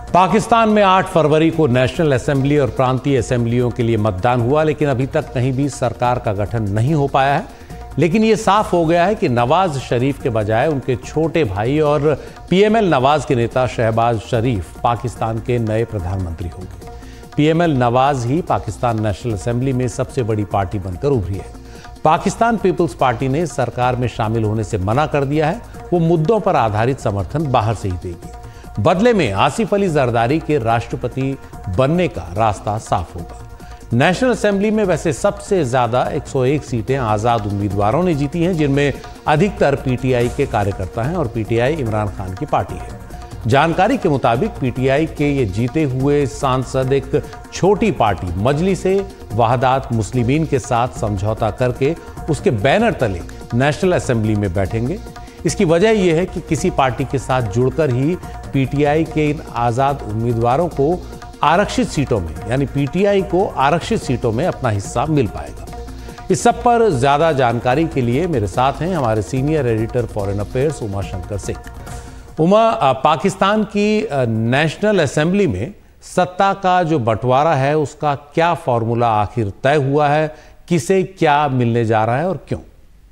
पाकिस्तान में 8 फरवरी को national assembly और प्रांतीय असेंबलियों के लिए मतदान हुआ, लेकिन अभी तक कहीं भी सरकार का गठन नहीं हो पाया है। लेकिन ये साफ हो गया है कि नवाज शरीफ के बजाय उनके छोटे भाई और पीएमएल नवाज के नेता शहबाज शरीफ पाकिस्तान के नए प्रधानमंत्री होंगे। पीएमएल नवाज ही पाकिस्तान नेशनल असेंबली में सबसे बड़ी पार्टी बनकर उभरी है। पाकिस्तान पीपल्स पार्टी ने सरकार में शामिल होने से मना कर दिया है। वो मुद्दों पर आधारित समर्थन बाहर से ही देगी। बदले में आसिफ अली जरदारी के राष्ट्रपति बनने का रास्ता साफ होगा। नेशनल असेंबली में वैसे सबसे ज्यादा 101 सीटें आजाद उम्मीदवारों ने जीती हैं, जिनमें अधिकतर पीटीआई के कार्यकर्ता हैं और पीटीआई इमरान खान की पार्टी है। जानकारी के मुताबिक पीटीआई के ये जीते हुए सांसद एक छोटी पार्टी मजलिसे वहदात मुस्लिमीन के साथ समझौता करके उसके बैनर तले नेशनल असेंबली में बैठेंगे। इसकी वजह यह है कि किसी पार्टी के साथ जुड़कर ही पीटीआई के इन आजाद उम्मीदवारों को आरक्षित सीटों में, यानी पीटीआई को आरक्षित सीटों में अपना हिस्सा मिल पाएगा। इस सब पर ज्यादा जानकारी के लिए मेरे साथ हैं हमारे senior editor foreign affairs Uma Shankar Singh. Uma, Pakistan की नेशनल असेंबली में सत्ता का जो बंटवारा है उसका क्या फॉर्मूला आखिर तय हुआ है? किसे क्या मिलने जा रहा है और क्यों?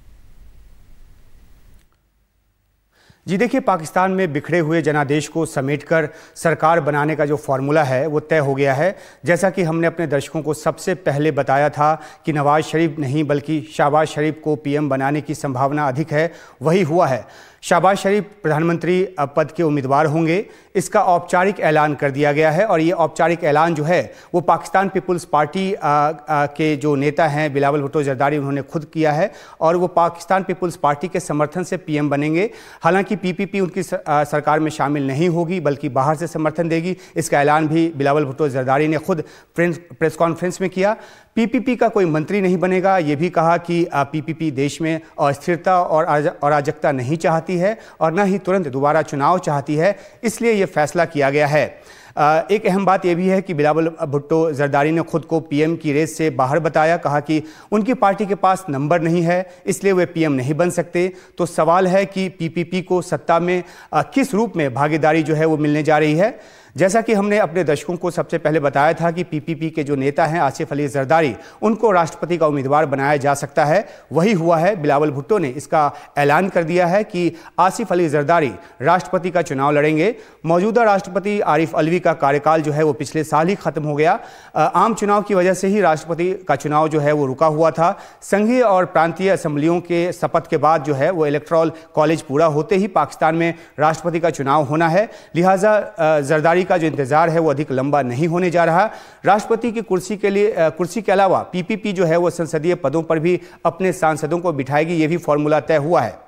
जी देखिए, पाकिस्तान में बिखरे हुए जनादेश को समेटकर सरकार बनाने का जो फॉर्मूला है वो तय हो गया है। जैसा कि हमने अपने दर्शकों को सबसे पहले बताया था कि नवाज शरीफ नहीं बल्कि शहबाज शरीफ को पीएम बनाने की संभावना अधिक है, वही हुआ है। शहबाज शरीफ प्रधानमंत्री पद के उम्मीदवार होंगे, इसका औपचारिक ऐलान कर दिया गया है। और ये औपचारिक ऐलान जो है वो पाकिस्तान पीपल्स पार्टी के जो नेता हैं बिलावल भुट्टो जरदारी, उन्होंने खुद किया है और वो पाकिस्तान पीपल्स पार्टी के समर्थन से पीएम बनेंगे। हालांकि पीपीपी उनकी सरकार में शामिल नहीं होगी बल्कि बाहर से समर्थन देगी। इसका ऐलान भी बिलावल भुट्टो जरदारी ने खुद प्रेस कॉन्फ्रेंस में किया। पीपीपी का कोई मंत्री नहीं बनेगा, ये भी कहा कि पीपीपी देश में अस्थिरता और अराजकता नहीं चाहती है और न ही तुरंत दोबारा चुनाव चाहती है, इसलिए ये फैसला किया गया है। एक अहम बात यह भी है कि बिलावल भुट्टो जरदारी ने खुद को पीएम की रेस से बाहर बताया, कहा कि उनकी पार्टी के पास नंबर नहीं है इसलिए वे पीएम नहीं बन सकते। तो सवाल है कि पीपीपी को सत्ता में किस रूप में भागीदारी जो है वो मिलने जा रही है। जैसा कि हमने अपने दर्शकों को सबसे पहले बताया था कि पीपीपी के जो नेता हैं आसिफ अली जरदारी, उनको राष्ट्रपति का उम्मीदवार बनाया जा सकता है, वही हुआ है। बिलावल भुट्टो ने इसका ऐलान कर दिया है कि आसिफ अली जरदारी राष्ट्रपति का चुनाव लड़ेंगे। मौजूदा राष्ट्रपति आरिफ अलवी का कार्यकाल जो है वो पिछले साल ही खत्म हो गया। आम चुनाव की वजह से ही राष्ट्रपति का चुनाव जो है वो रुका हुआ था। संघीय और प्रांतीय असेंबलियों के शपथ के बाद जो है वो इलेक्टोरल कॉलेज पूरा होते ही पाकिस्तान में राष्ट्रपति का चुनाव होना है। लिहाजा जरदारी का जो इंतजार है वो अधिक लंबा नहीं होने जा रहा। राष्ट्रपति की कुर्सी के अलावा पीपीपी जो है वो संसदीय पदों पर भी अपने सांसदों को बिठाएगी, ये भी फॉर्मूला तय हुआ है।